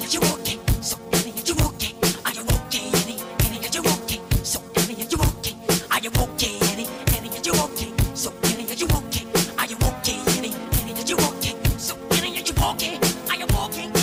you okay? So Annie, are you okay? Are you okay, Annie? Annie, are you okay? So Annie, are you okay? Are you okay, Annie? Annie, are you okay? So Annie, are you okay? Are you okay, Annie? Annie, are you okay? So Annie, are you okay? Are you okay?